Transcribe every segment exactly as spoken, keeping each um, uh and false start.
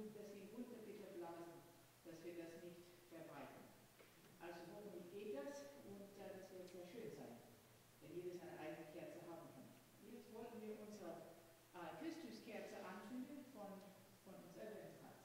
genug, dass sie runter bitte blasen, dass wir das nicht verbreiten. Also hoffentlich geht das und äh, das wird sehr schön sein, wenn jeder seine eigene Kerze haben kann. Jetzt wollten wir unsere äh, Christuskerze anzünden von, von unserer Adventskranz.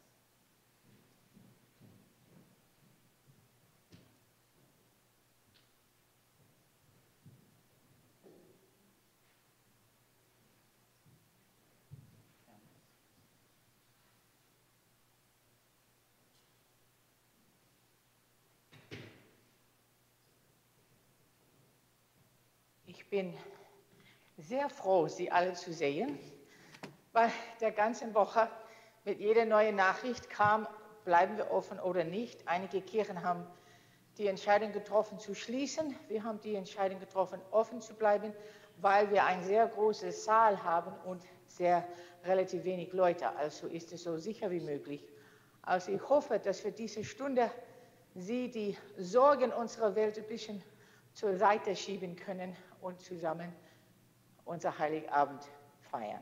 Ich bin sehr froh, Sie alle zu sehen, weil der ganzen Woche mit jeder neuen Nachricht kam, bleiben wir offen oder nicht. Einige Kirchen haben die Entscheidung getroffen zu schließen. Wir haben die Entscheidung getroffen, offen zu bleiben, weil wir ein sehr großes Saal haben und sehr relativ wenig Leute. Also ist es so sicher wie möglich. Also ich hoffe, dass wir diese Stunde Sie die Sorgen unserer Welt ein bisschen zur Seite schieben können und zusammen unser Heiligabend feiern.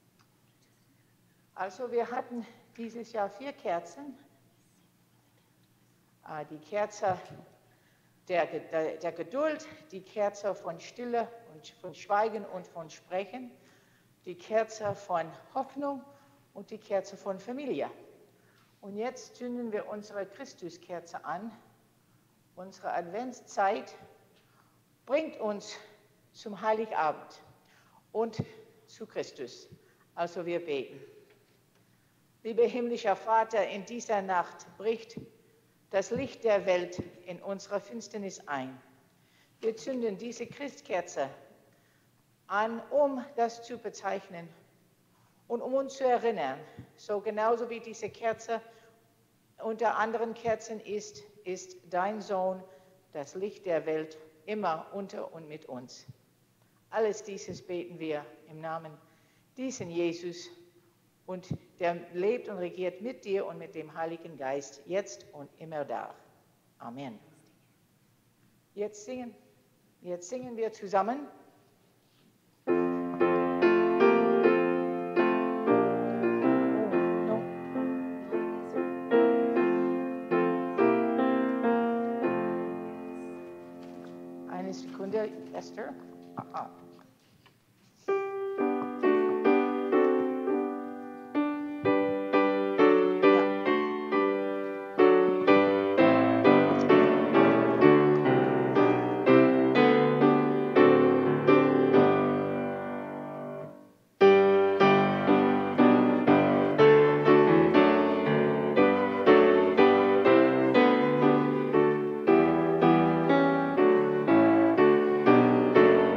Also wir hatten dieses Jahr vier Kerzen. Die Kerze der, der, der Geduld, die Kerze von Stille und von Schweigen und von Sprechen, die Kerze von Hoffnung und die Kerze von Familie. Und jetzt zünden wir unsere Christuskerze an. Unsere Adventszeit bringt uns zum Heiligabend und zu Christus. Also wir beten. Lieber himmlischer Vater, in dieser Nacht bricht das Licht der Welt in unserer Finsternis ein. Wir zünden diese Christkerze an, um das zu bezeichnen und um uns zu erinnern. So genauso wie diese Kerze unter anderen Kerzen ist, ist dein Sohn das Licht der Welt immer unter und mit uns. Alles dieses beten wir im Namen diesen Jesus, und der lebt und regiert mit dir und mit dem Heiligen Geist, jetzt und immer da. Amen. Jetzt singen, jetzt singen wir zusammen. Eine Sekunde, Esther. Ah, ah. Thank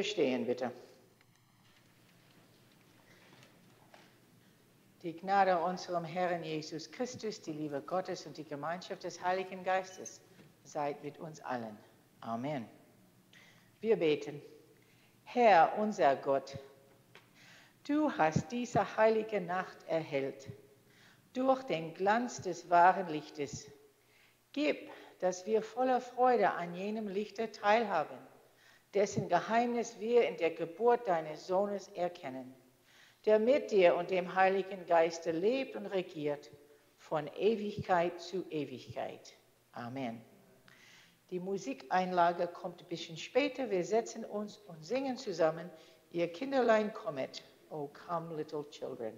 wir stehen, bitte. Die Gnade unserem Herrn Jesus Christus, die Liebe Gottes und die Gemeinschaft des Heiligen Geistes seid mit uns allen. Amen. Wir beten. Herr, unser Gott, du hast diese heilige Nacht erhellt durch den Glanz des wahren Lichtes. Gib, dass wir voller Freude an jenem Lichte teilhaben, dessen Geheimnis wir in der Geburt deines Sohnes erkennen, der mit dir und dem Heiligen Geiste lebt und regiert, von Ewigkeit zu Ewigkeit. Amen. Die Musikeinlage kommt ein bisschen später. Wir setzen uns und singen zusammen, Ihr Kinderlein kommet, O come little children.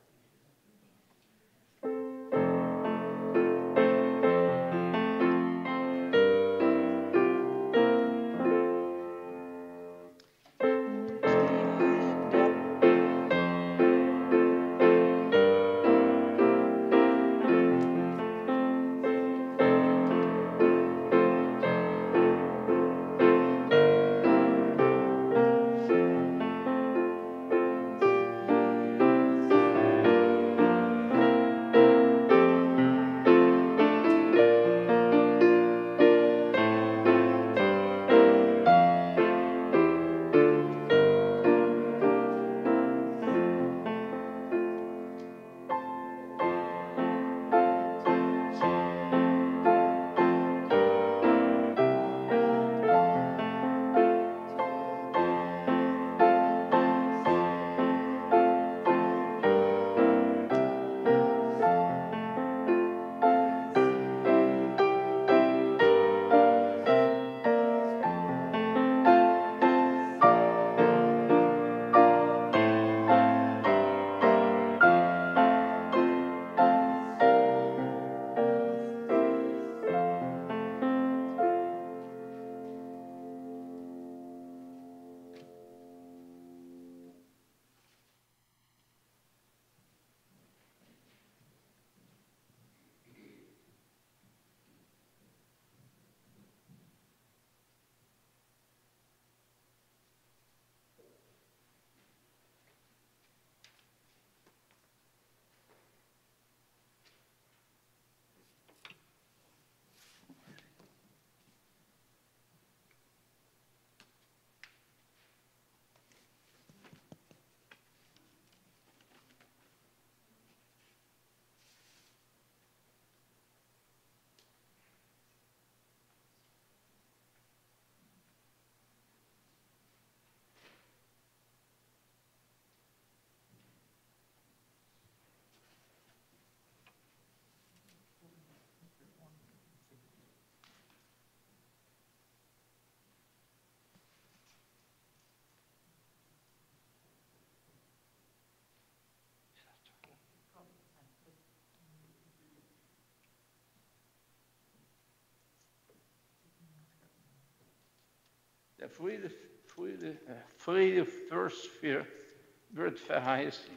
Der Friede, Friede, Friede Vers vier wird verheißen.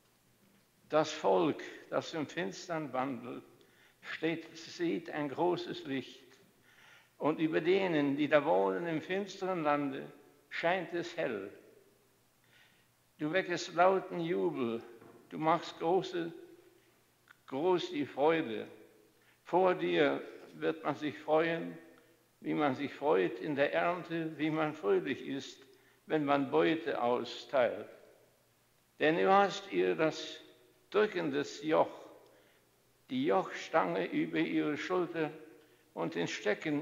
Das Volk, das im Finstern wandelt, steht, sieht ein großes Licht. Und über denen, die da wohnen im finsteren Lande, scheint es hell. Du weckest lauten Jubel, du machst große, groß die Freude. Vor dir wird man sich freuen, wie man sich freut in der Ernte, wie man fröhlich ist, wenn man Beute austeilt. Denn du hast ihr das drückendes Joch, die Jochstange über ihre Schulter und den Stecken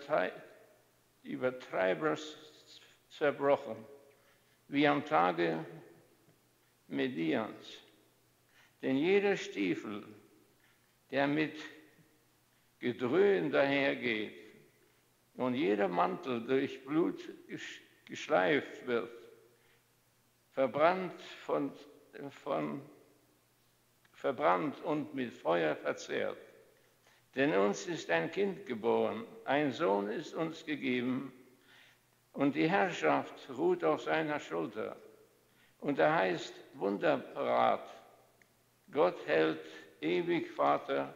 Übertreibers zerbrochen, wie am Tage Medians. Denn jeder Stiefel, der mit Gedröhn dahergeht, und jeder Mantel durch Blut geschleift wird, verbrannt, von, von, verbrannt und mit Feuer verzehrt. Denn uns ist ein Kind geboren, ein Sohn ist uns gegeben, und die Herrschaft ruht auf seiner Schulter. Und er heißt Wunderrat, Gott hält, ewig Vater,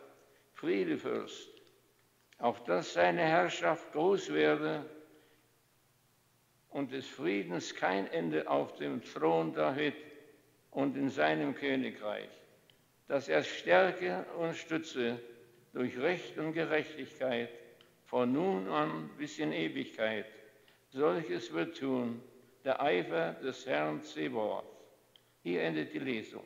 Friedefürst, auf dass seine Herrschaft groß werde und des Friedens kein Ende auf dem Thron David und in seinem Königreich, dass er stärke und stütze durch Recht und Gerechtigkeit von nun an bis in Ewigkeit. Solches wird tun der Eifer des Herrn Zebaoth. Hier endet die Lesung.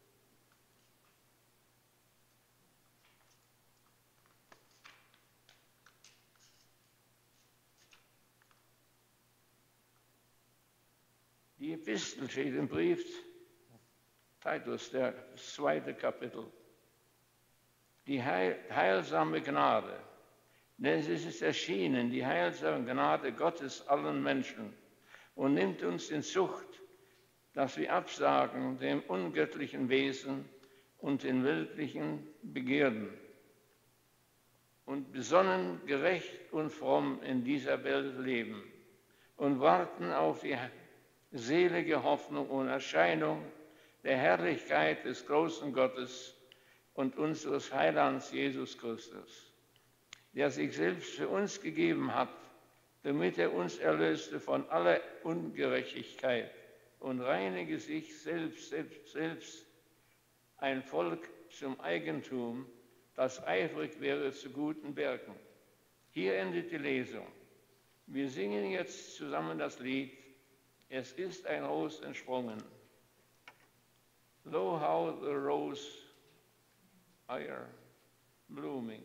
Die Epistel steht im Brief Titus, der zweite Kapitel. Die heil, heilsame Gnade, denn es ist erschienen, die heilsame Gnade Gottes allen Menschen und nimmt uns in Zucht, dass wir absagen dem ungöttlichen Wesen und den weltlichen Begierden und besonnen, gerecht und fromm in dieser Welt leben und warten auf die selige Hoffnung und Erscheinung der Herrlichkeit des großen Gottes und unseres Heilands Jesus Christus, der sich selbst für uns gegeben hat, damit er uns erlöste von aller Ungerechtigkeit und reinige sich selbst, selbst, selbst ein Volk zum Eigentum, das eifrig wäre zu guten Werken. Hier endet die Lesung. Wir singen jetzt zusammen das Lied Es ist ein Ros entsprungen. Lo, how the rose are blooming.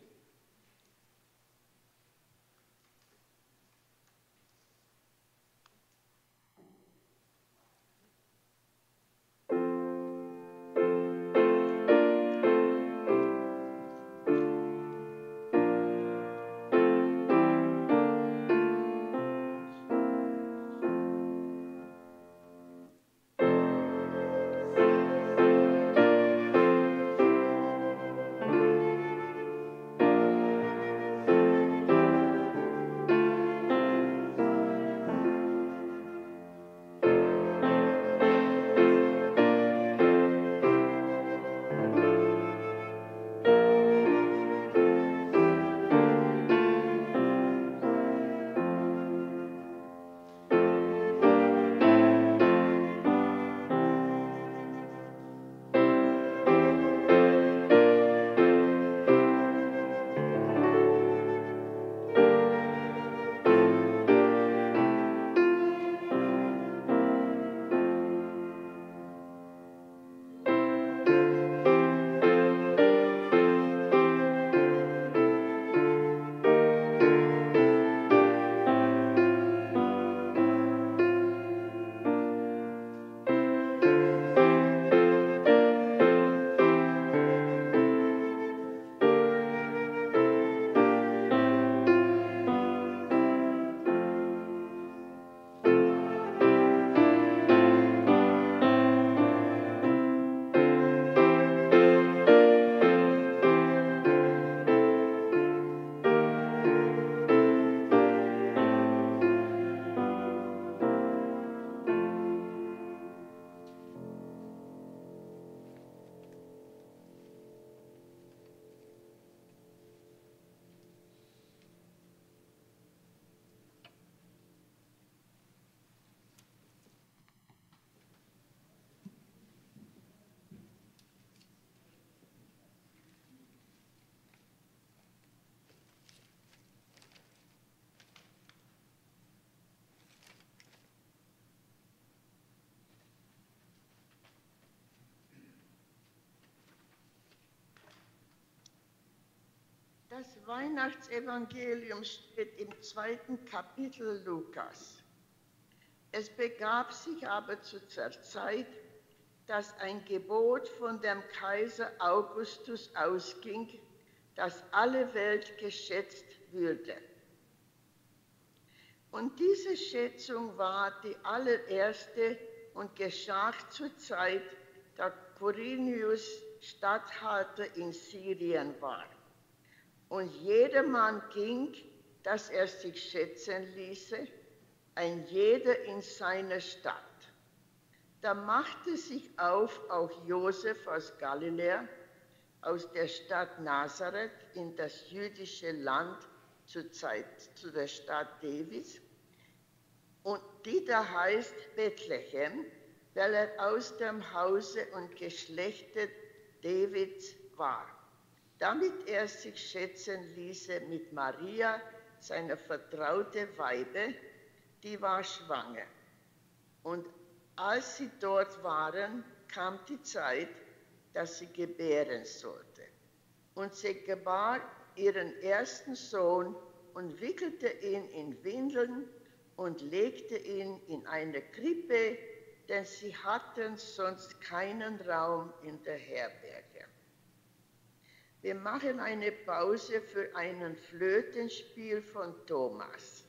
Das Weihnachtsevangelium steht im zweiten Kapitel Lukas. Es begab sich aber zu der Zeit, dass ein Gebot von dem Kaiser Augustus ausging, dass alle Welt geschätzt würde. Und diese Schätzung war die allererste und geschah zur Zeit, da Quirinius Statthalter in Syrien war. Und jedermann ging, dass er sich schätzen ließe, ein jeder in seiner Stadt. Da machte sich auf auch Josef aus Galiläa, aus der Stadt Nazareth in das jüdische Land zur Zeit zu der Stadt Davids, und die da heißt Bethlehem, weil er aus dem Hause und Geschlechte Davids war, damit er sich schätzen ließe mit Maria, seiner vertraute Weibe, die war schwanger. Und als sie dort waren, kam die Zeit, dass sie gebären sollte. Und sie gebar ihren ersten Sohn und wickelte ihn in Windeln und legte ihn in eine Krippe, denn sie hatten sonst keinen Raum in der Herberge. Wir machen eine Pause für ein Flötenspiel von Thomas.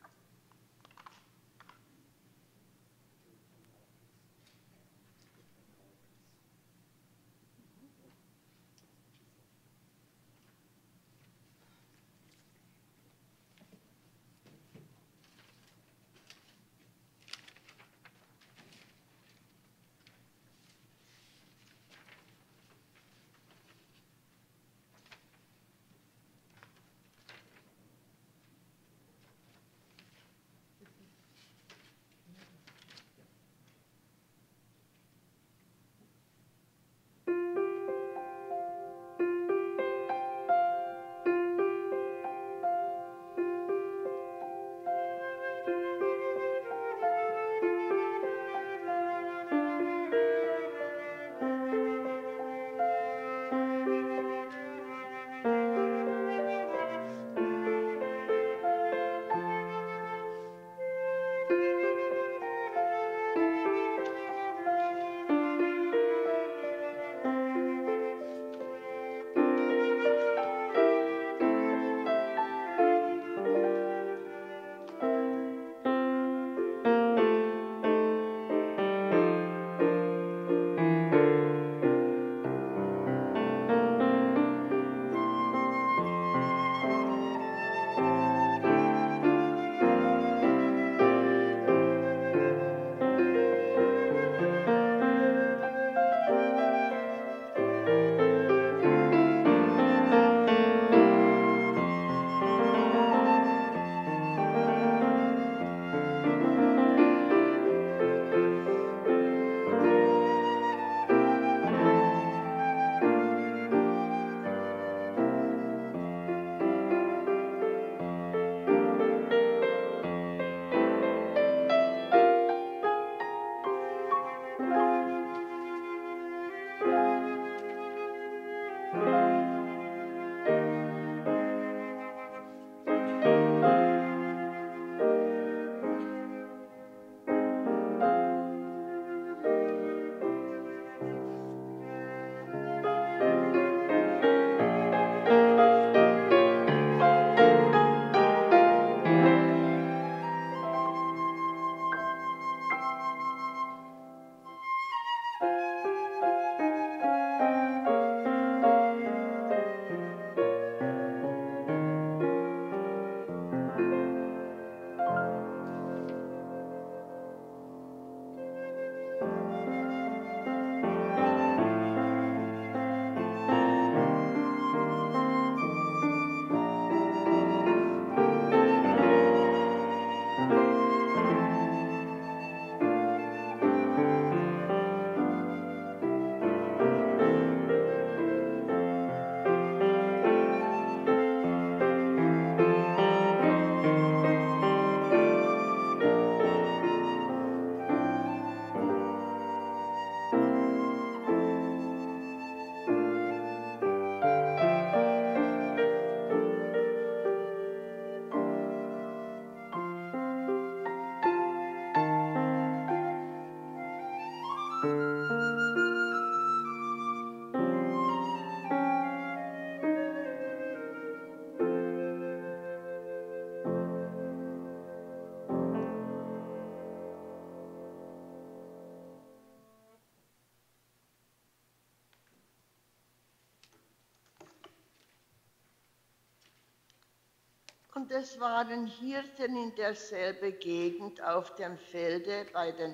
Und es waren Hirten in derselben Gegend auf dem Felde bei den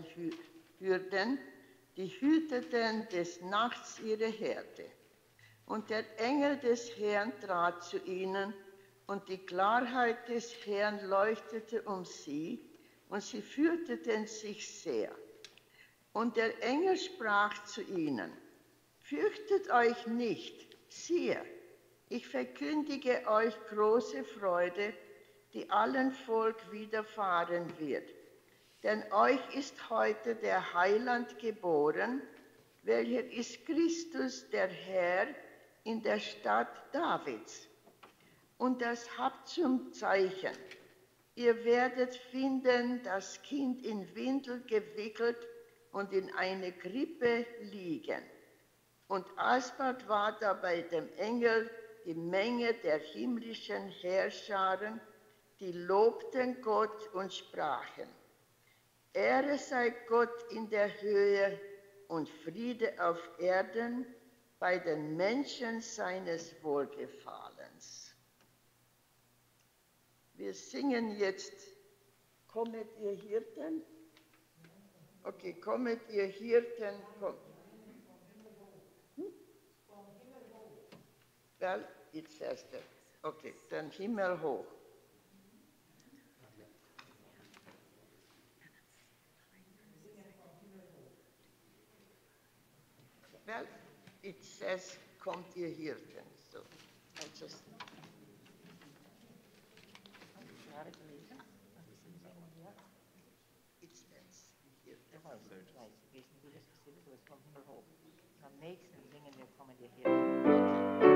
Hürden, die hüteten des Nachts ihre Herde. Und der Engel des Herrn trat zu ihnen, und die Klarheit des Herrn leuchtete um sie, und sie fürchteten sich sehr. Und der Engel sprach zu ihnen: Fürchtet euch nicht, siehe, ich verkündige euch große Freude, die allen Volk widerfahren wird. Denn euch ist heute der Heiland geboren, welcher ist Christus der Herr in der Stadt Davids. Und das habt zum Zeichen: Ihr werdet finden, das Kind in Windel gewickelt und in eine Krippe liegen. Und alsbald war da bei dem Engel die Menge der himmlischen Heerscharen, die lobten Gott und sprachen: Ehre sei Gott in der Höhe und Friede auf Erden bei den Menschen seines Wohlgefallens. Wir singen jetzt: Kommet ihr Hirten? Okay, kommet ihr Hirten, kommt. Hm? Well, it says that. Okay, den Himmel hoch. Well, it says, kommt ihr Hirten. So, I just. It says, Hirten. Am nächsten singen wir Kommen ihr Hirten.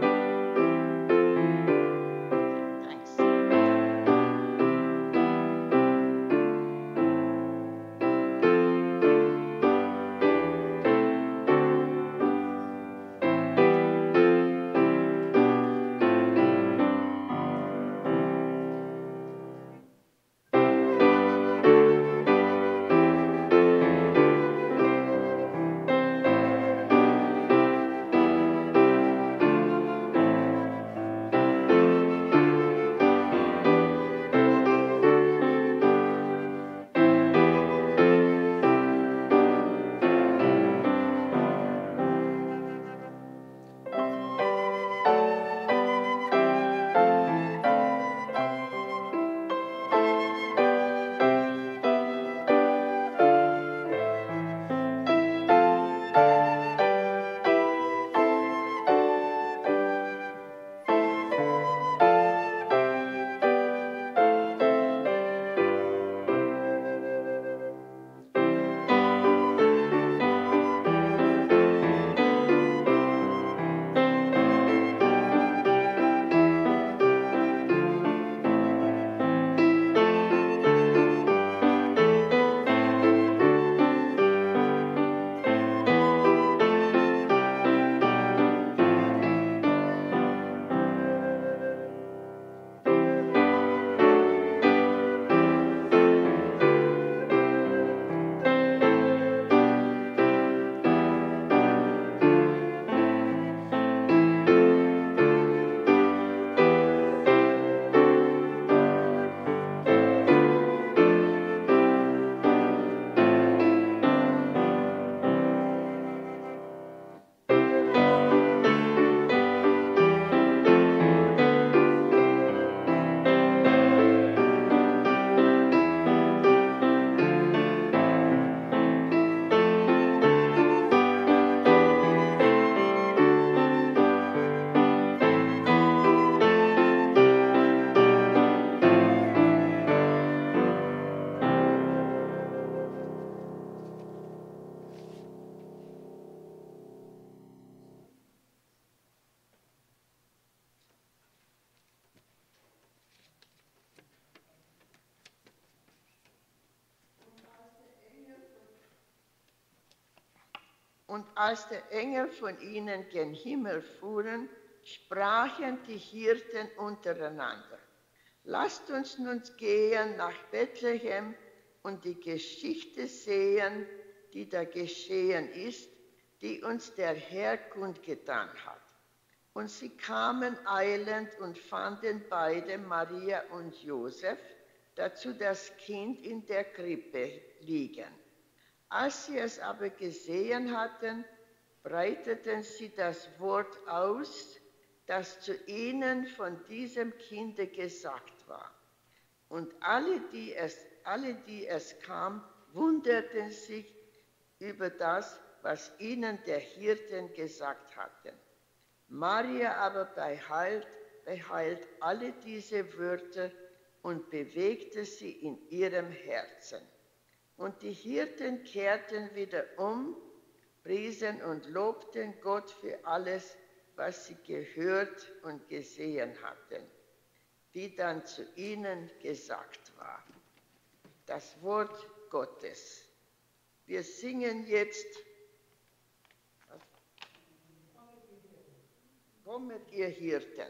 Und als der Engel von ihnen gen Himmel fuhren, sprachen die Hirten untereinander: Lasst uns nun gehen nach Bethlehem und die Geschichte sehen, die da geschehen ist, die uns der Herr kundgetan hat. Und sie kamen eilend und fanden beide, Maria und Josef, dazu das Kind in der Krippe liegen. Als sie es aber gesehen hatten, breiteten sie das Wort aus, das zu ihnen von diesem Kinde gesagt war. Und alle, die es alle, die es kam, wunderten sich über das, was ihnen der Hirten gesagt hatten. Maria aber behält, behält alle diese Wörter und bewegte sie in ihrem Herzen. Und die Hirten kehrten wieder um, priesen und lobten Gott für alles, was sie gehört und gesehen hatten, wie dann zu ihnen gesagt war. Das Wort Gottes. Wir singen jetzt, kommet ihr Hirten.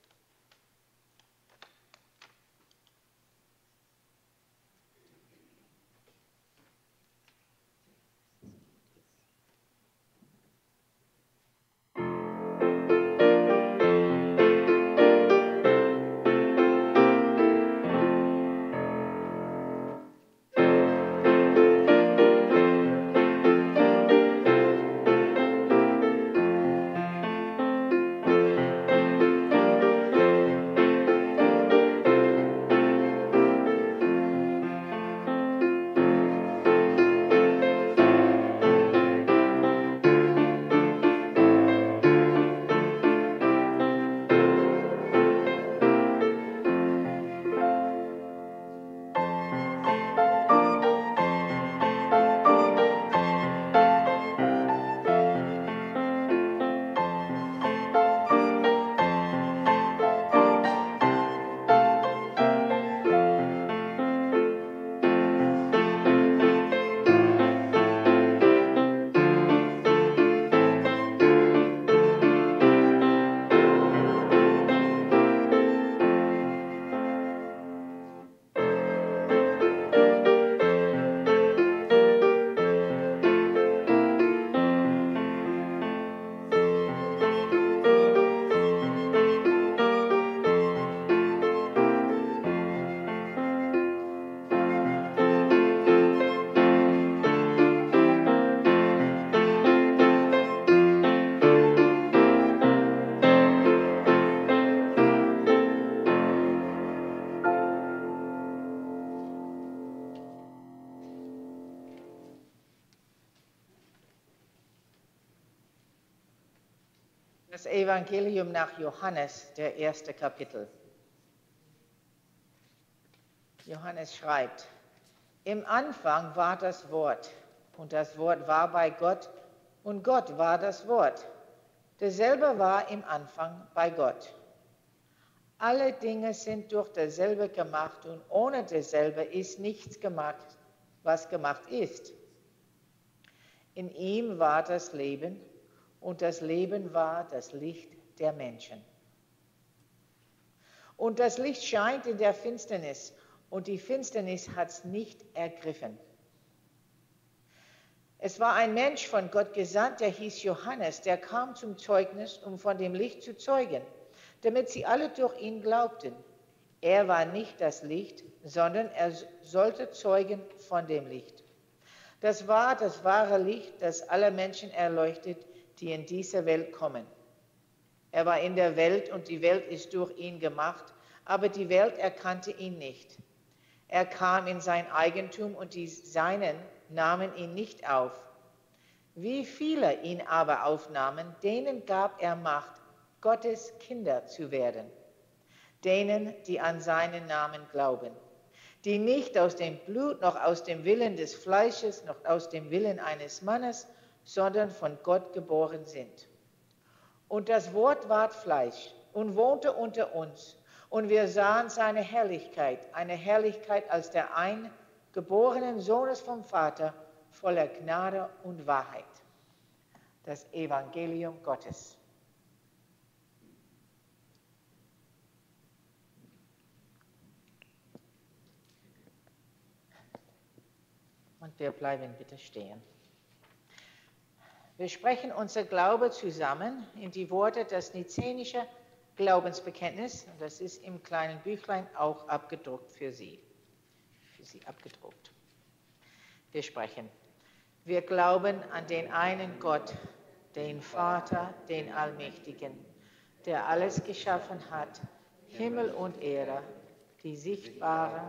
Das Evangelium nach Johannes, der erste Kapitel. Johannes schreibt, im Anfang war das Wort, und das Wort war bei Gott, und Gott war das Wort. Derselbe war im Anfang bei Gott. Alle Dinge sind durch derselbe gemacht, und ohne derselbe ist nichts gemacht, was gemacht ist. In ihm war das Leben, und das Leben war das Licht der Menschen. Und das Licht scheint in der Finsternis, und die Finsternis hat es nicht ergriffen. Es war ein Mensch von Gott gesandt, der hieß Johannes, der kam zum Zeugnis, um von dem Licht zu zeugen, damit sie alle durch ihn glaubten. Er war nicht das Licht, sondern er sollte zeugen von dem Licht. Das war das wahre Licht, das alle Menschen erleuchtet, die in diese Welt kommen. Er war in der Welt und die Welt ist durch ihn gemacht, aber die Welt erkannte ihn nicht. Er kam in sein Eigentum und die Seinen nahmen ihn nicht auf. Wie viele ihn aber aufnahmen, denen gab er Macht, Gottes Kinder zu werden. Denen, die an seinen Namen glauben, die nicht aus dem Blut, noch aus dem Willen des Fleisches, noch aus dem Willen eines Mannes, sondern von Gott geboren sind. Und das Wort ward Fleisch und wohnte unter uns, und wir sahen seine Herrlichkeit, eine Herrlichkeit als der eingeborenen Sohnes vom Vater, voller Gnade und Wahrheit. Das Evangelium Gottes. Und wir bleiben bitte stehen. Wir sprechen unser Glaube zusammen in die Worte des Nizänische Glaubensbekenntnis, und das ist im kleinen Büchlein auch abgedruckt für Sie, für Sie abgedruckt. Wir sprechen, wir glauben an den einen Gott, den Vater, den Allmächtigen, der alles geschaffen hat, Himmel und Erde, die sichtbare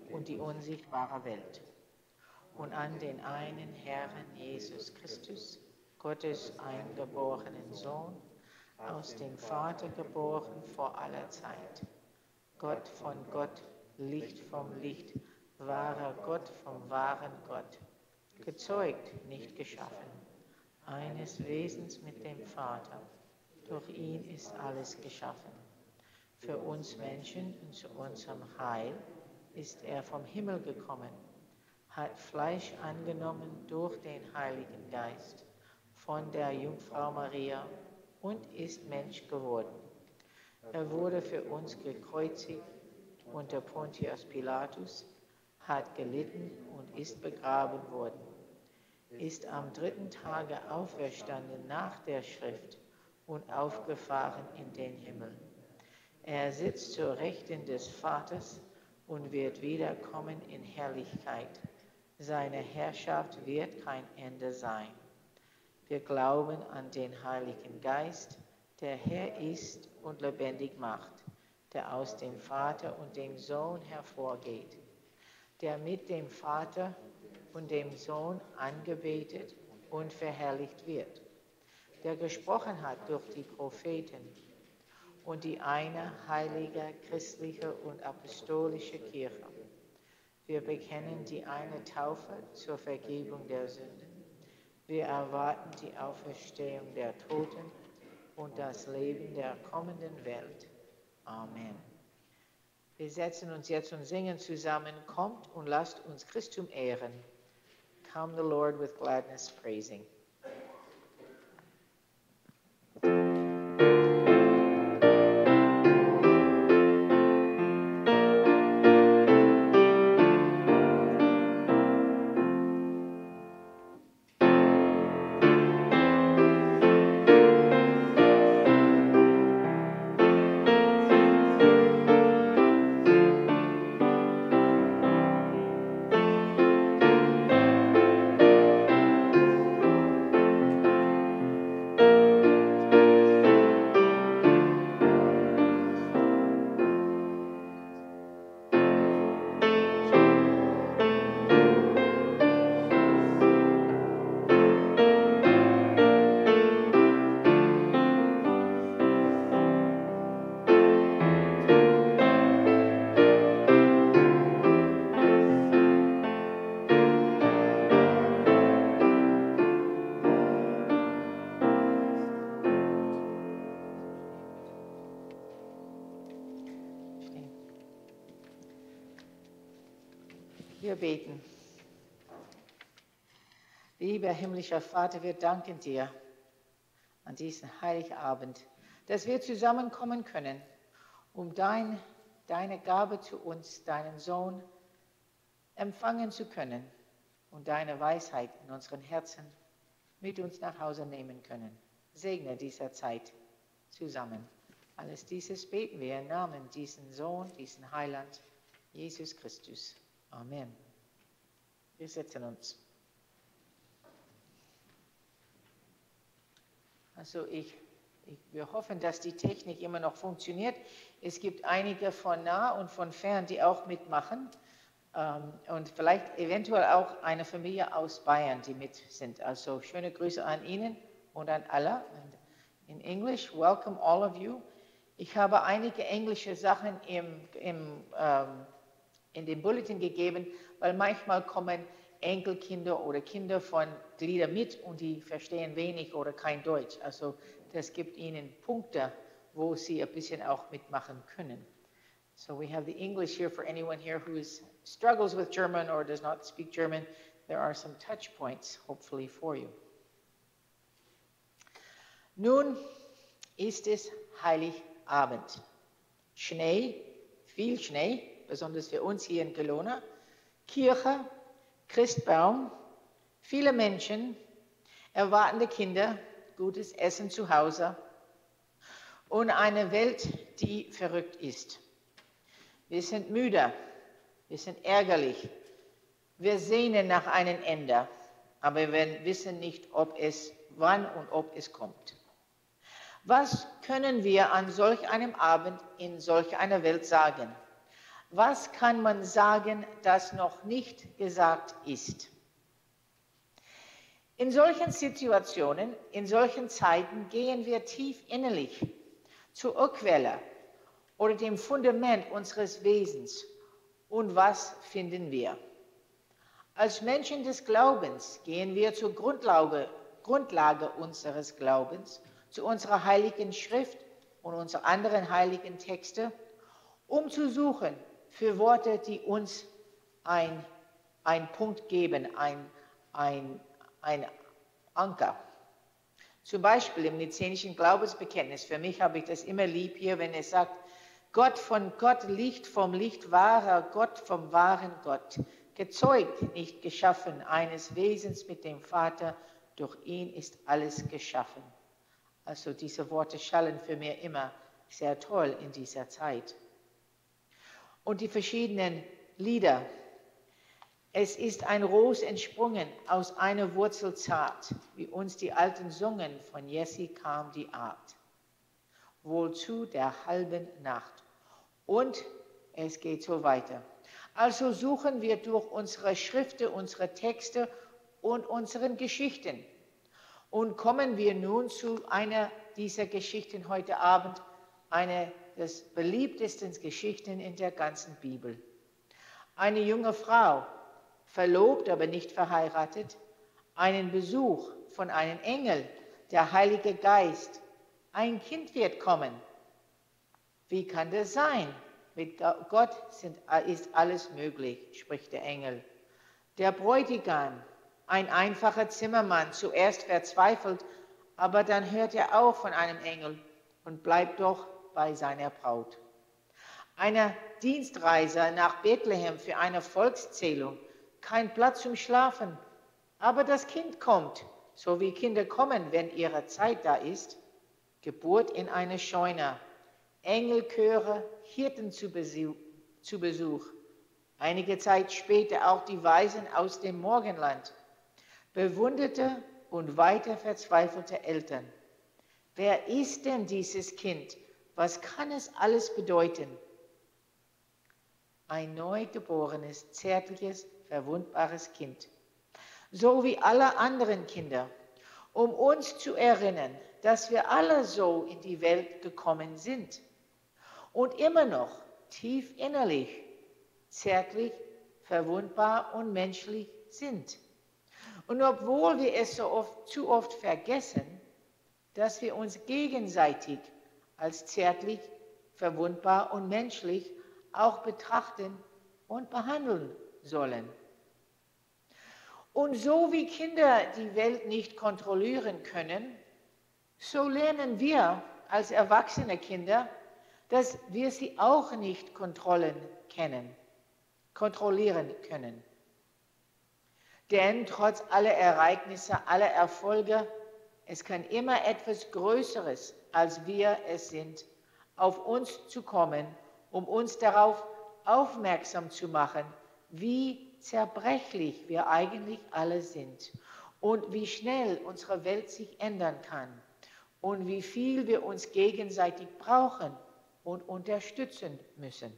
und die unsichtbare Welt. Und an den einen Herrn Jesus Christus, Gottes eingeborenen Sohn, aus dem Vater geboren vor aller Zeit. Gott von Gott, Licht vom Licht, wahrer Gott vom wahren Gott, gezeugt, nicht geschaffen, eines Wesens mit dem Vater. Durch ihn ist alles geschaffen. Für uns Menschen und zu unserem Heil ist er vom Himmel gekommen, hat Fleisch angenommen durch den Heiligen Geist von der Jungfrau Maria und ist Mensch geworden. Er wurde für uns gekreuzigt unter Pontius Pilatus, hat gelitten und ist begraben worden, ist am dritten Tage auferstanden nach der Schrift und aufgefahren in den Himmel. Er sitzt zur Rechten des Vaters und wird wiederkommen in Herrlichkeit. Seine Herrschaft wird kein Ende sein. Wir glauben an den Heiligen Geist, der Herr ist und lebendig macht, der aus dem Vater und dem Sohn hervorgeht, der mit dem Vater und dem Sohn angebetet und verherrlicht wird, der gesprochen hat durch die Propheten und die eine heilige, christliche und apostolische Kirche. Wir bekennen die eine Taufe zur Vergebung der Sünden. Wir erwarten die Auferstehung der Toten und das Leben der kommenden Welt. Amen. Wir setzen uns jetzt und singen zusammen, kommt und lasst uns Christum ehren. Come the Lord with gladness praising. Wir beten. Lieber himmlischer Vater, wir danken dir an diesem Heiligabend, dass wir zusammenkommen können, um dein, deine Gabe zu uns, deinen Sohn, empfangen zu können und deine Weisheit in unseren Herzen mit uns nach Hause nehmen können. Segne dieser Zeit zusammen. Alles dieses beten wir im Namen diesen Sohn, diesen Heiland, Jesus Christus. Amen. Wir setzen uns. Also ich, ich, wir hoffen, dass die Technik immer noch funktioniert. Es gibt einige von nah und von fern, die auch mitmachen. Ähm, und vielleicht eventuell auch eine Familie aus Bayern, die mit sind. Also schöne Grüße an Ihnen und an alle. In English, welcome all of you. Ich habe einige englische Sachen im, im ähm, in dem Bulletin gegeben, weil manchmal kommen Enkelkinder oder Kinder von Gliedern mit und die verstehen wenig oder kein Deutsch. Also das gibt ihnen Punkte, wo sie ein bisschen auch mitmachen können. So we have the English here for anyone here who is, struggles with German or does not speak German. There are some touch points, hopefully, for you. Nun ist es Heiligabend. Schnee, viel Schnee, besonders für uns hier in Kelowna, Kirche, Christbaum, viele Menschen, erwartende Kinder, gutes Essen zu Hause und eine Welt, die verrückt ist. Wir sind müde, wir sind ärgerlich, wir sehnen nach einem Ende, aber wir wissen nicht, ob es wann und ob es kommt. Was können wir an solch einem Abend in solch einer Welt sagen? Was kann man sagen, das noch nicht gesagt ist? In solchen Situationen, in solchen Zeiten gehen wir tief innerlich zur Urquelle oder dem Fundament unseres Wesens. Und was finden wir? Als Menschen des Glaubens gehen wir zur Grundlage, Grundlage unseres Glaubens, zu unserer heiligen Schrift und unseren anderen heiligen Texte, um zu suchen für Worte, die uns ein, ein Punkt geben, ein, ein, ein Anker. Zum Beispiel im Nizenischen Glaubensbekenntnis. Für mich habe ich das immer lieb hier, wenn es sagt, Gott von Gott, Licht vom Licht, wahrer Gott vom wahren Gott, gezeugt, nicht geschaffen, eines Wesens mit dem Vater, durch ihn ist alles geschaffen. Also diese Worte schallen für mich immer sehr toll in dieser Zeit. Und die verschiedenen Lieder. Es ist ein Ros entsprungen aus einer Wurzel zart, wie uns die Alten sungen, von Jesse kam die Art. Wohl zu der halben Nacht. Und es geht so weiter. Also suchen wir durch unsere Schriften, unsere Texte und unseren Geschichten. Und kommen wir nun zu einer dieser Geschichten heute Abend, eine der beliebtesten Geschichten in der ganzen Bibel. Eine junge Frau, verlobt, aber nicht verheiratet, einen Besuch von einem Engel, der Heilige Geist. Ein Kind wird kommen. Wie kann das sein? Mit Gott sind, ist alles möglich, spricht der Engel. Der Bräutigam, ein einfacher Zimmermann, zuerst verzweifelt, aber dann hört er auch von einem Engel und bleibt doch bei seiner Braut. Einer Dienstreiser nach Bethlehem für eine Volkszählung, kein Platz zum Schlafen, aber das Kind kommt, so wie Kinder kommen, wenn ihre Zeit da ist. Geburt in einer Scheune, Engelchöre, Hirten zu Besuch, zu Besuch. Einige Zeit später auch die Weisen aus dem Morgenland, bewunderte und weiter verzweifelte Eltern. Wer ist denn dieses Kind? Was kann es alles bedeuten? Ein neugeborenes, zärtliches, verwundbares Kind, so wie alle anderen Kinder, um uns zu erinnern, dass wir alle so in die Welt gekommen sind und immer noch tief innerlich, zärtlich, verwundbar und menschlich sind. Und obwohl wir es so oft, zu oft vergessen, dass wir uns gegenseitig als zärtlich, verwundbar und menschlich auch betrachten und behandeln sollen. Und so wie Kinder die Welt nicht kontrollieren können, so lernen wir als erwachsene Kinder, dass wir sie auch nicht kontrollen können, kontrollieren können. Denn trotz aller Ereignisse, aller Erfolge, es kann immer etwas Größeres, als wir es sind, auf uns zu kommen, um uns darauf aufmerksam zu machen, wie zerbrechlich wir eigentlich alle sind und wie schnell unsere Welt sich ändern kann und wie viel wir uns gegenseitig brauchen und unterstützen müssen.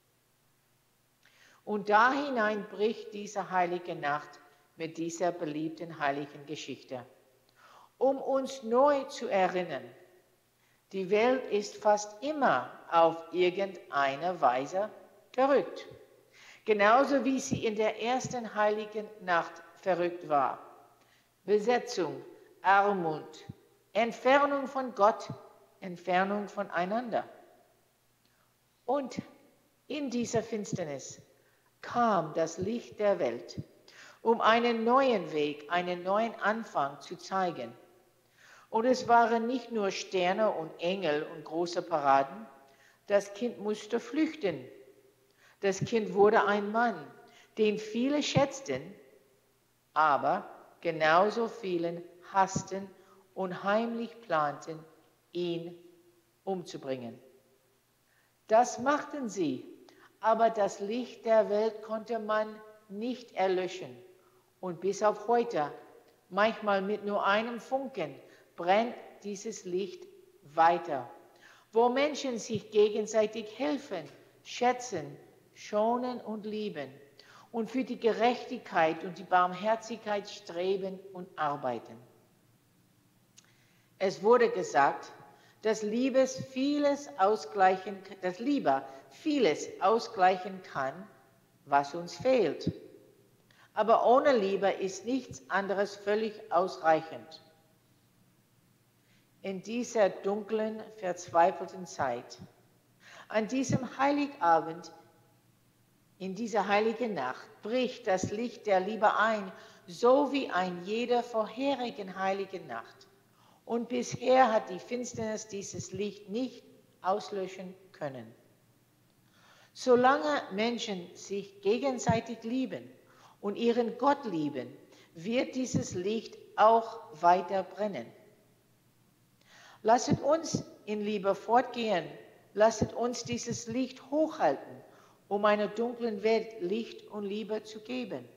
Und da hinein bricht diese heilige Nacht mit dieser beliebten heiligen Geschichte, um uns neu zu erinnern, die Welt ist fast immer auf irgendeine Weise verrückt. Genauso wie sie in der ersten heiligen Nacht verrückt war. Besetzung, Armut, Entfernung von Gott, Entfernung voneinander. Und in dieser Finsternis kam das Licht der Welt, um einen neuen Weg, einen neuen Anfang zu zeigen. Und es waren nicht nur Sterne und Engel und große Paraden. Das Kind musste flüchten. Das Kind wurde ein Mann, den viele schätzten, aber genauso vielen hassten und heimlich planten, ihn umzubringen. Das machten sie, aber das Licht der Welt konnte man nicht erlöschen. Und bis auf heute, manchmal mit nur einem Funken, brennt dieses Licht weiter, wo Menschen sich gegenseitig helfen, schätzen, schonen und lieben und für die Gerechtigkeit und die Barmherzigkeit streben und arbeiten. Es wurde gesagt, dass Liebes vieles ausgleichen, dass Liebe vieles ausgleichen kann, was uns fehlt. Aber ohne Liebe ist nichts anderes völlig ausreichend. In dieser dunklen, verzweifelten Zeit, an diesem Heiligabend, in dieser heiligen Nacht, bricht das Licht der Liebe ein, so wie an jeder vorherigen heiligen Nacht. Und bisher hat die Finsternis dieses Licht nicht auslöschen können. Solange Menschen sich gegenseitig lieben und ihren Gott lieben, wird dieses Licht auch weiter brennen. Lasset uns in Liebe fortgehen, lasset uns dieses Licht hochhalten, um einer dunklen Welt Licht und Liebe zu geben.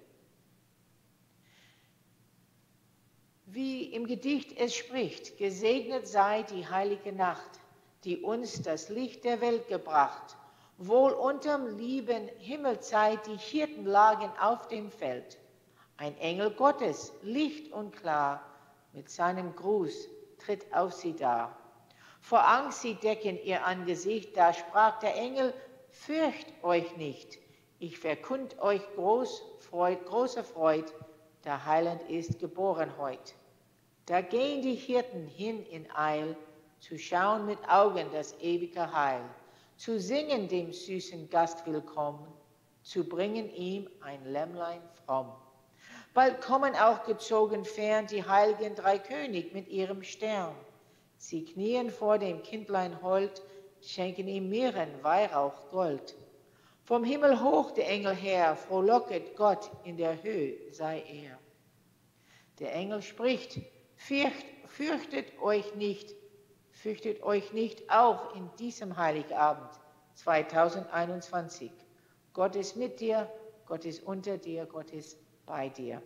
Wie im Gedicht es spricht, gesegnet sei die heilige Nacht, die uns das Licht der Welt gebracht. Wohl unterm lieben Himmelzeit die Hirten lagen auf dem Feld. Ein Engel Gottes, licht und klar, mit seinem Gruß tritt auf sie dar. Vor Angst sie decken ihr Angesicht, da sprach der Engel, fürcht euch nicht, ich verkund euch groß Freud, große Freud, der Heiland ist geboren heut. Da gehen die Hirten hin in Eil, zu schauen mit Augen das ewige Heil, zu singen dem süßen Gast willkommen, zu bringen ihm ein Lämmlein fromm. Bald kommen auch gezogen fern die heiligen drei König mit ihrem Stern. Sie knien vor dem Kindlein hold, schenken ihm Mirren, Weihrauch, Gold. Vom Himmel hoch der Engel her, frohlocket Gott, in der Höhe sei er. Der Engel spricht, Fürcht, fürchtet euch nicht, fürchtet euch nicht auch in diesem Heiligabend zweitausendeinundzwanzig. Gott ist mit dir, Gott ist unter dir, Gott ist bei dir.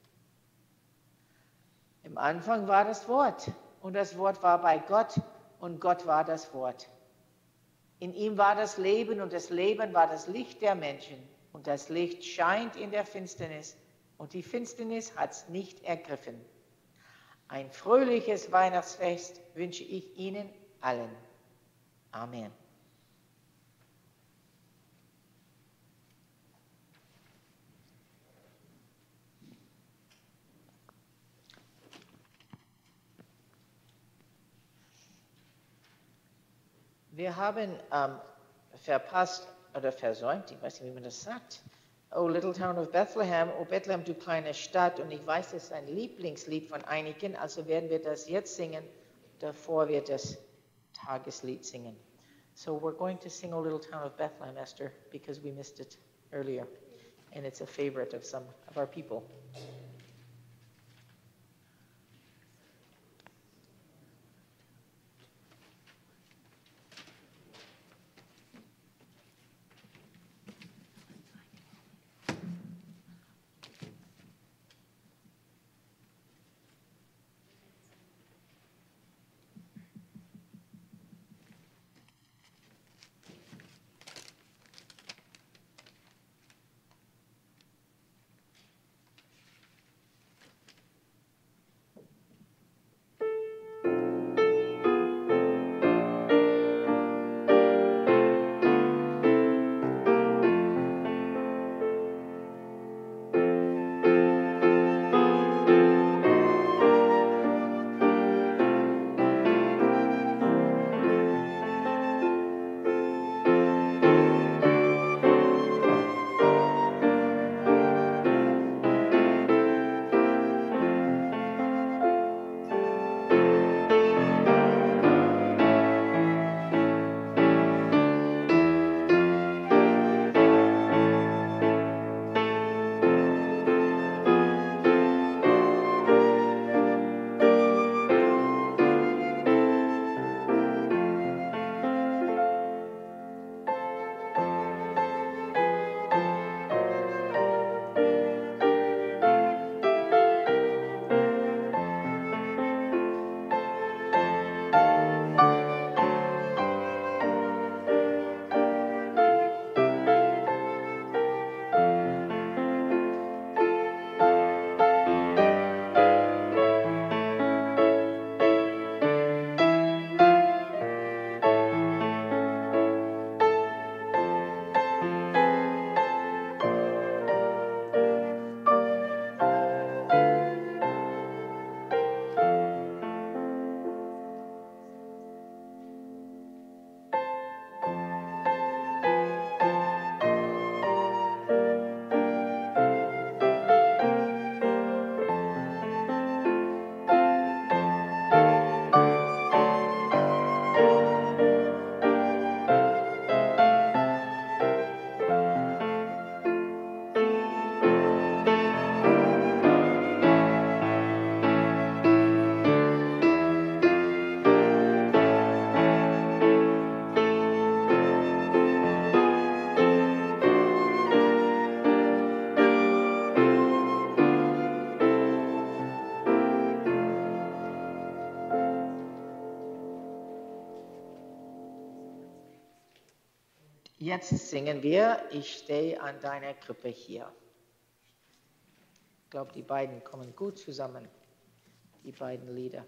Im Anfang war das Wort und das Wort war bei Gott und Gott war das Wort. In ihm war das Leben und das Leben war das Licht der Menschen und das Licht scheint in der Finsternis und die Finsternis hat es nicht ergriffen. Ein fröhliches Weihnachtsfest wünsche ich Ihnen allen. Amen. Wir haben ähm, verpasst oder versäumt, ich weiß nicht, wie man das sagt, O Little Town of Bethlehem, O Bethlehem, du kleine Stadt. Und ich weiß, das ist ein Lieblingslied von einigen, also werden wir das jetzt singen, bevor wir das Tageslied singen. So we're going to sing O Little Town of Bethlehem, Esther, because we missed it earlier. And it's a favorite of some of our people. Jetzt singen wir Ich stehe an deiner Krippe hier. Ich glaube, die beiden kommen gut zusammen, die beiden Lieder.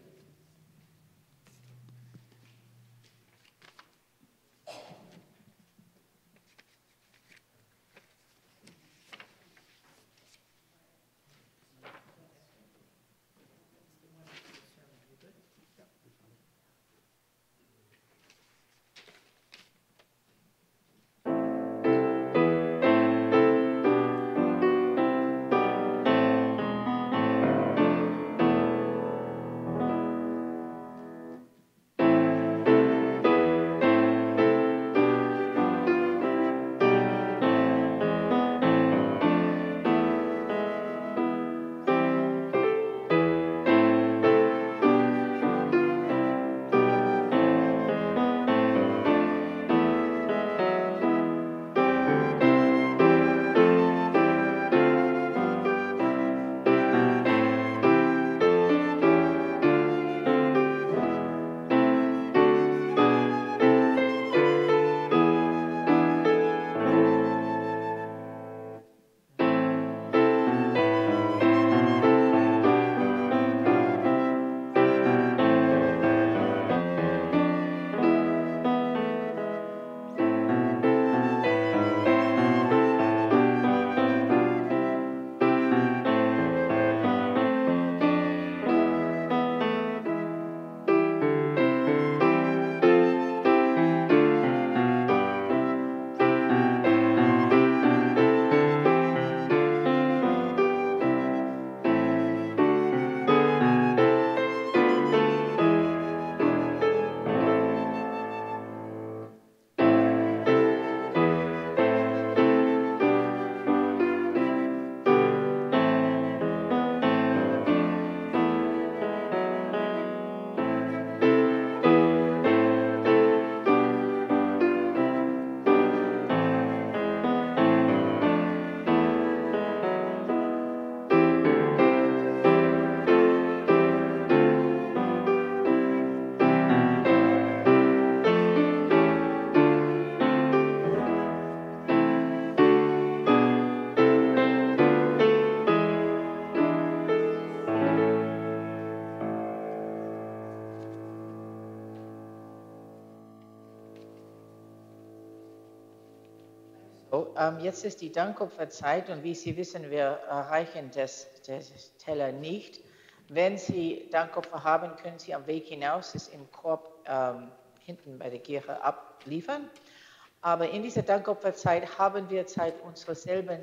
So, ähm, jetzt ist die Dankopferzeit und wie Sie wissen, wir erreichen das, das Teller nicht. Wenn Sie Dankopfer haben, können Sie am Weg hinaus es im Korb ähm, hinten bei der Kirche abliefern. Aber in dieser Dankopferzeit haben wir Zeit, unsere selben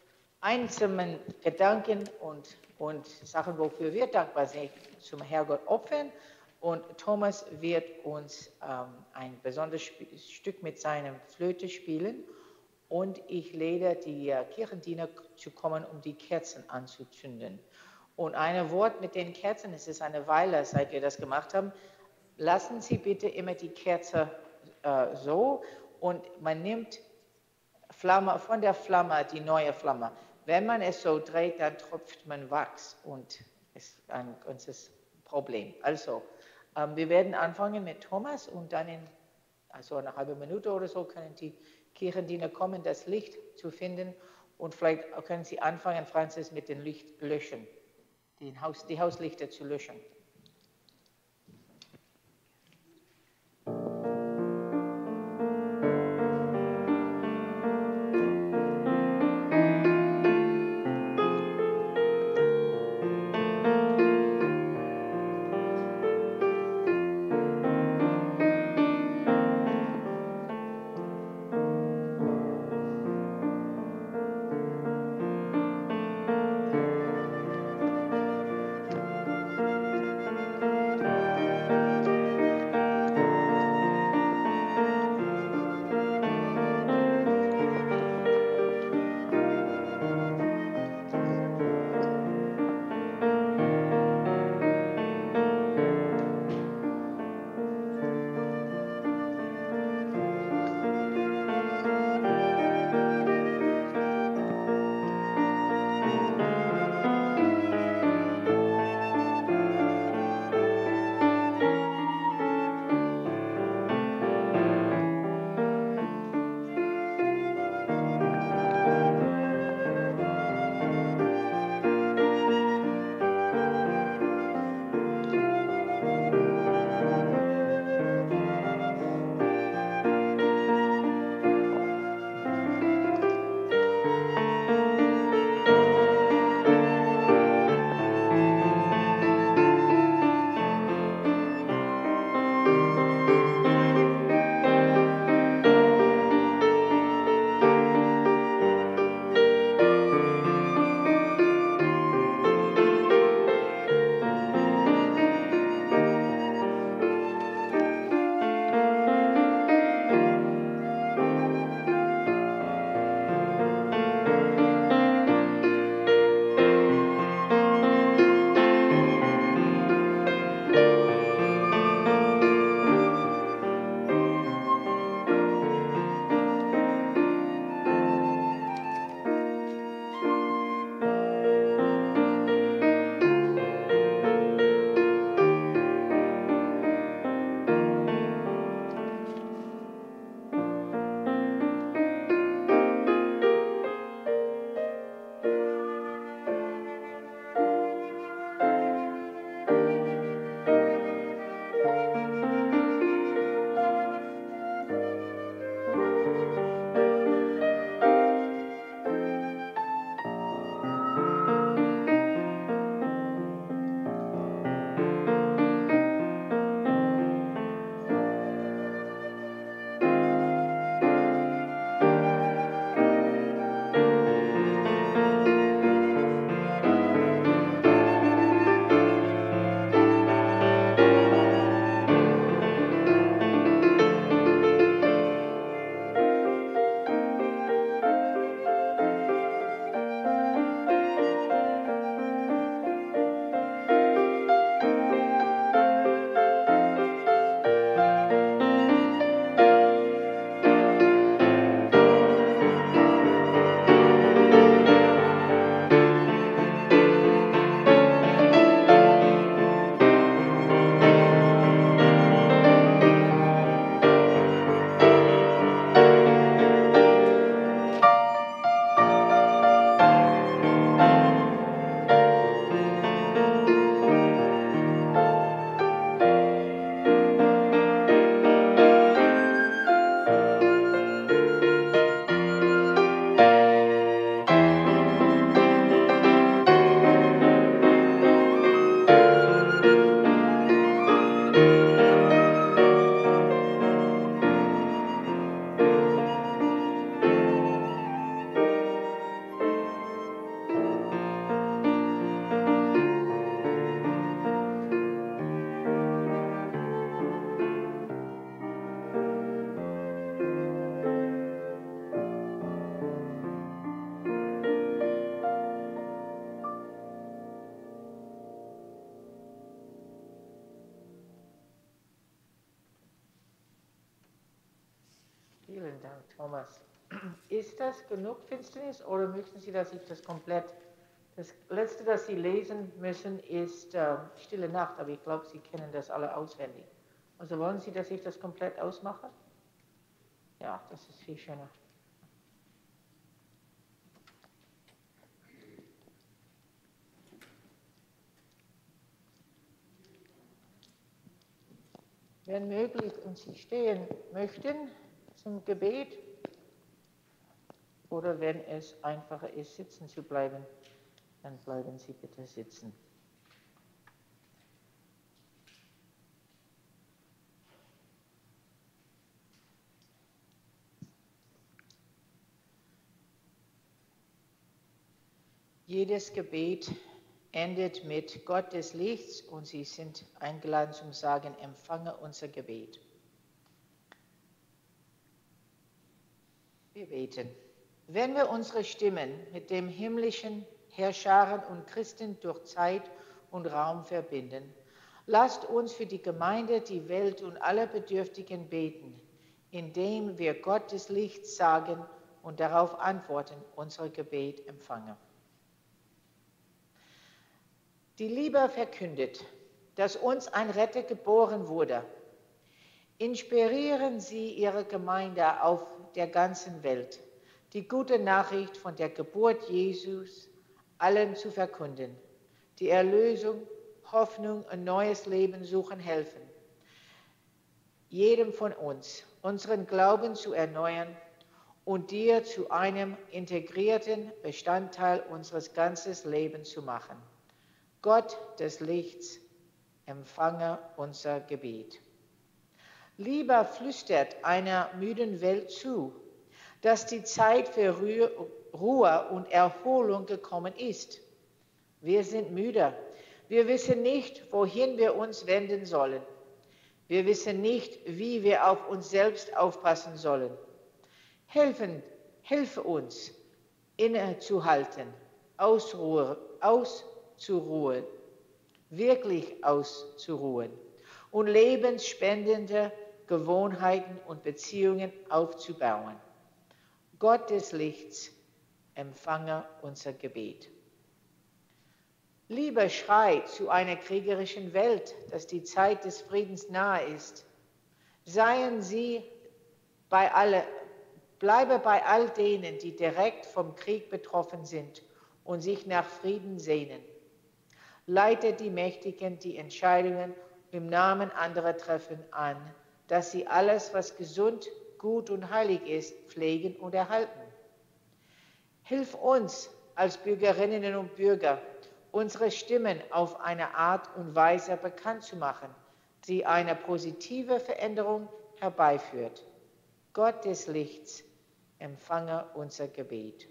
einzelnen Gedanken und, und Sachen, wofür wir dankbar sind, zum Herrgott opfern. Und Thomas wird uns ähm, ein besonderes Stück mit seinem Flöte spielen. Und ich lade die äh, Kirchendiener zu kommen, um die Kerzen anzuzünden. Und ein Wort mit den Kerzen, es ist eine Weile, seit wir das gemacht haben, lassen Sie bitte immer die Kerze äh, so und man nimmt Flamme, von der Flamme die neue Flamme. Wenn man es so dreht, dann tropft man Wachs und es ist ein ganzes Problem. Also, ähm, wir werden anfangen mit Thomas und dann in also eine halbe Minute oder so können die Kirchendiener kommen, das Licht zu finden und vielleicht können Sie anfangen, Franzis, mit dem Licht löschen, die, Haus, die Hauslichter zu löschen. Vielen Dank, Thomas. Ist das genug Finsternis oder möchten Sie, dass ich das komplett... Das Letzte, das Sie lesen müssen, ist äh, Stille Nacht, aber ich glaube, Sie kennen das alle auswendig. Also wollen Sie, dass ich das komplett ausmache? Ja, das ist viel schöner. Wenn möglich und Sie stehen möchten zum Gebet oder wenn es einfacher ist, sitzen zu bleiben, dann bleiben Sie bitte sitzen. Jedes Gebet endet mit Gott des Lichts und Sie sind eingeladen zum Sagen, empfange unser Gebet. Wir beten. Wenn wir unsere Stimmen mit dem himmlischen Herrscharen und Christen durch Zeit und Raum verbinden, lasst uns für die Gemeinde, die Welt und alle Bedürftigen beten, indem wir Gott des Lichts sagen und darauf antworten, unser Gebet empfange. Die Liebe verkündet, dass uns ein Retter geboren wurde. Inspirieren Sie Ihre Gemeinde auf der ganzen Welt, die gute Nachricht von der Geburt Jesus allen zu verkünden, die Erlösung, Hoffnung und neues Leben suchen helfen, jedem von uns unseren Glauben zu erneuern und dir zu einem integrierten Bestandteil unseres ganzen Lebens zu machen. Gott des Lichts, empfange unser Gebet. Lieber flüstert einer müden Welt zu, dass die Zeit für Ruhe und Erholung gekommen ist. Wir sind müde. Wir wissen nicht, wohin wir uns wenden sollen. Wir wissen nicht, wie wir auf uns selbst aufpassen sollen. Helfen, helfe uns, innezuhalten, ausruhen, auszuruhen, wirklich auszuruhen und lebensspendende Gewohnheiten und Beziehungen aufzubauen. Gott des Lichts, empfange unser Gebet. Liebe schreit zu einer kriegerischen Welt, dass die Zeit des Friedens nahe ist. Seien Sie bei alle, bleibe bei all denen, die direkt vom Krieg betroffen sind und sich nach Frieden sehnen. Leite die Mächtigen die Entscheidungen im Namen anderer treffen an, dass sie alles, was gesund, gut und heilig ist, pflegen und erhalten. Hilf uns als Bürgerinnen und Bürger, unsere Stimmen auf eine Art und Weise bekannt zu machen, die eine positive Veränderung herbeiführt. Gott des Lichts, empfange unser Gebet.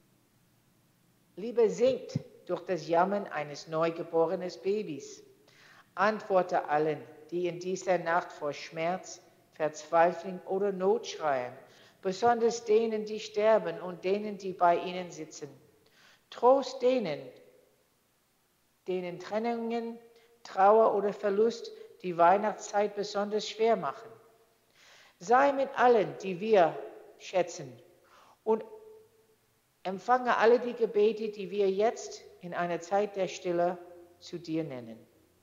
Liebe singt durch das Jammern eines neugeborenen Babys. Antworte allen, die in dieser Nacht vor Schmerz, Verzweiflung oder Not schreien, besonders denen, die sterben und denen, die bei ihnen sitzen. Trost denen, denen Trennungen, Trauer oder Verlust die Weihnachtszeit besonders schwer machen. Sei mit allen, die wir schätzen, und empfange alle die Gebete, die wir jetzt in einer Zeit der Stille zu dir nennen.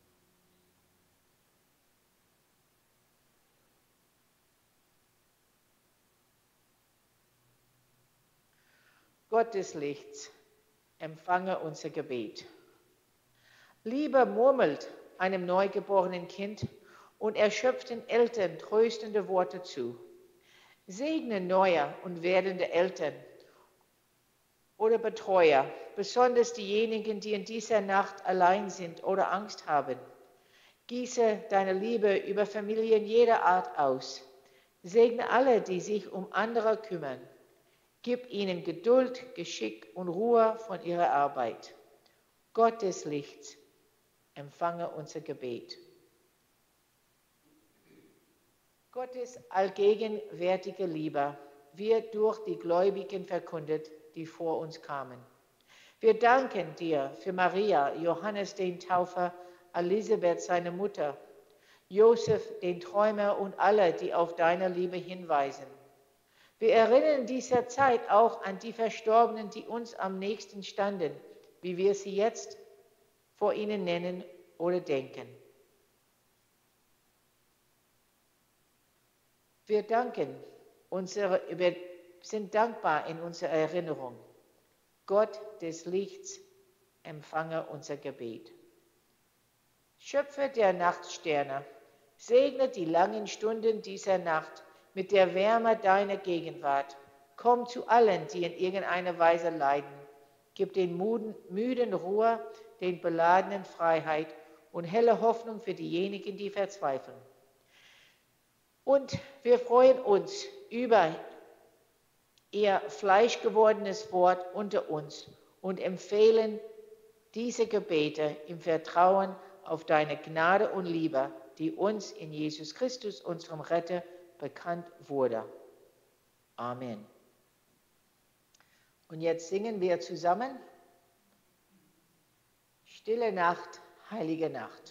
Gott des Lichts, empfange unser Gebet. Liebe murmelt einem neugeborenen Kind und erschöpften Eltern tröstende Worte zu. Segne neue und werdende Eltern oder Betreuer, besonders diejenigen, die in dieser Nacht allein sind oder Angst haben. Gieße deine Liebe über Familien jeder Art aus. Segne alle, die sich um andere kümmern. Gib ihnen Geduld, Geschick und Ruhe von ihrer Arbeit. Gott des Lichts, empfange unser Gebet. Gottes allgegenwärtige Liebe wird durch die Gläubigen verkündet, die vor uns kamen. Wir danken dir für Maria, Johannes den Täufer, Elisabeth seine Mutter, Josef den Träumer und alle, die auf deine Liebe hinweisen. Wir erinnern in dieser Zeit auch an die Verstorbenen, die uns am nächsten standen, wie wir sie jetzt vor ihnen nennen oder denken. Wir danken, unsere, wir sind dankbar in unserer Erinnerung. Gott des Lichts, empfange unser Gebet. Schöpfer der Nachtsterne, segne die langen Stunden dieser Nacht mit der Wärme deiner Gegenwart. Komm zu allen, die in irgendeiner Weise leiden. Gib den Müden Ruhe, den Beladenen Freiheit und helle Hoffnung für diejenigen, die verzweifeln. Und wir freuen uns über ihr fleischgewordenes Wort unter uns und empfehlen diese Gebete im Vertrauen auf deine Gnade und Liebe, die uns in Jesus Christus, unserem Retter, bekannt wurde. Amen. Und jetzt singen wir zusammen: Stille Nacht, heilige Nacht.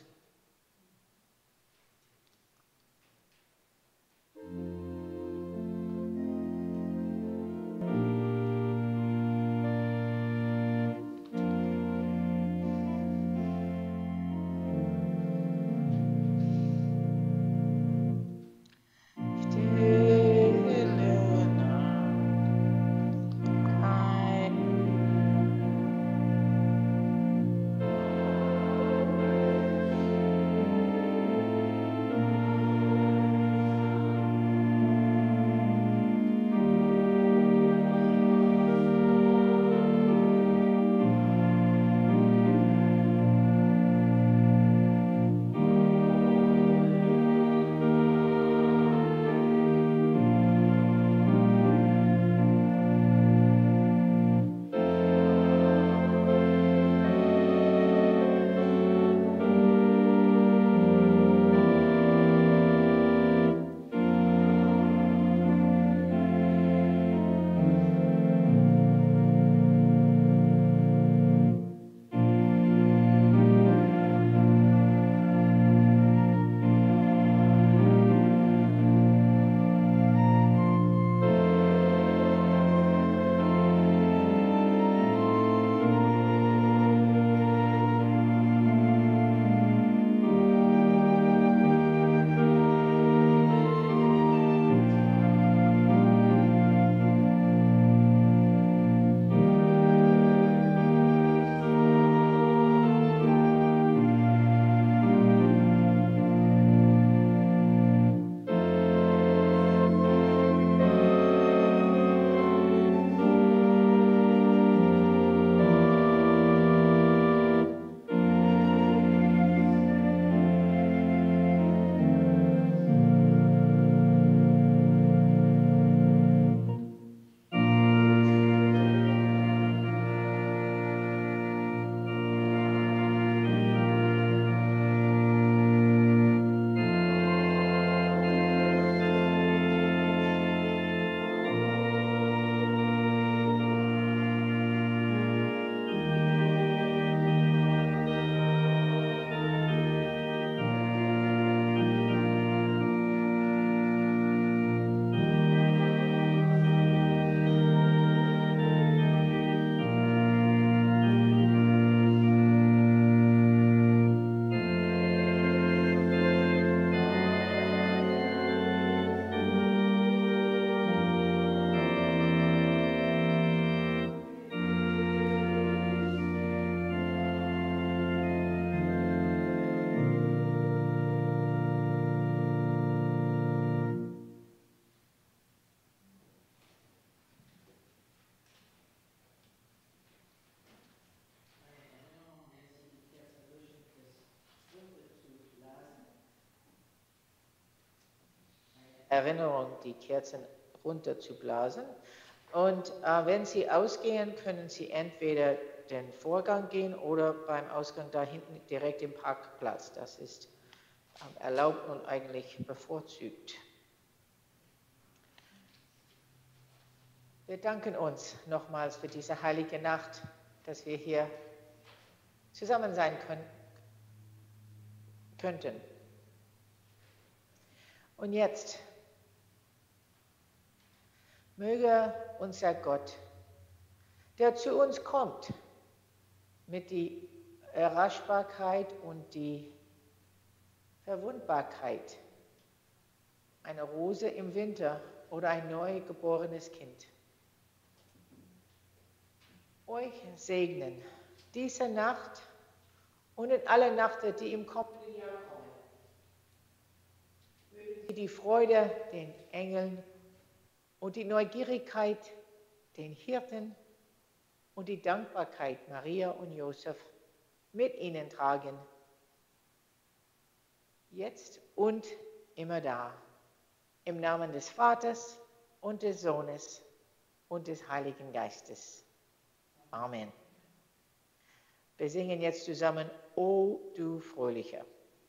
Erinnerung, die Kerzen runterzublasen. Und äh, wenn Sie ausgehen, können Sie entweder den Vorgang gehen oder beim Ausgang da hinten direkt im Parkplatz. Das ist äh, erlaubt und eigentlich bevorzugt. Wir danken uns nochmals für diese heilige Nacht, dass wir hier zusammen sein können, könnten. Und jetzt Möge unser Gott, der zu uns kommt, mit die Erreichbarkeit und die Verwundbarkeit, eine Rose im Winter oder ein neugeborenes Kind, euch segnen, diese Nacht und in alle Nächte, die im kommenden Jahr kommen. Mögen Sie die Freude den Engeln und die Neugierigkeit den Hirten und die Dankbarkeit Maria und Josef mit ihnen tragen, jetzt und immer da. Im Namen des Vaters und des Sohnes und des Heiligen Geistes. Amen. Wir singen jetzt zusammen, O du Fröhlicher.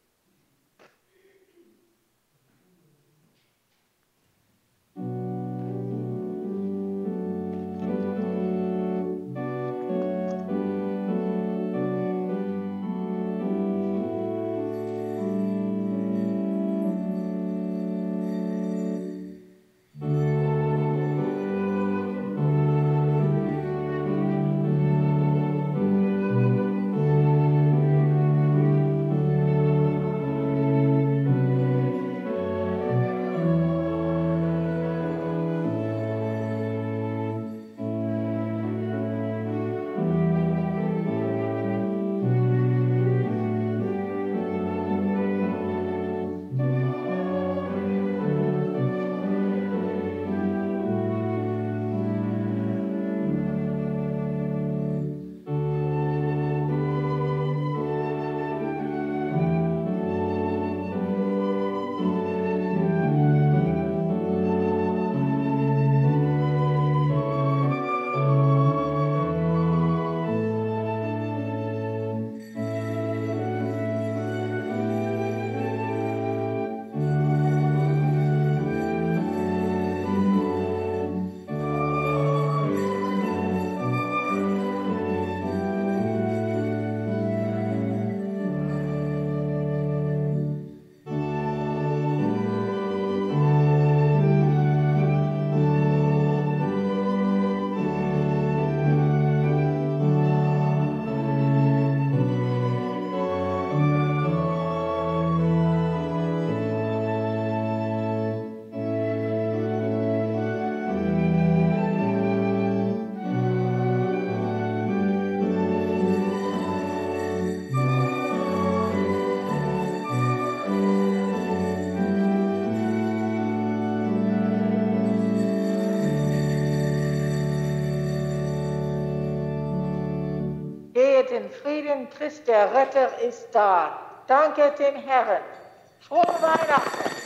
Gehet in Frieden, Christ der Retter ist da. Danke den Herrn. Frohe Weihnachten.